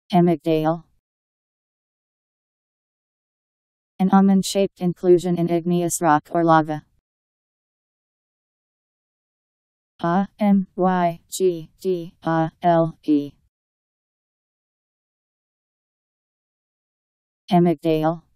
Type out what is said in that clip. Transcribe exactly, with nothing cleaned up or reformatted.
Amygdale. An almond-shaped inclusion in igneous rock or lava. A M Y G D A L E. Amygdale.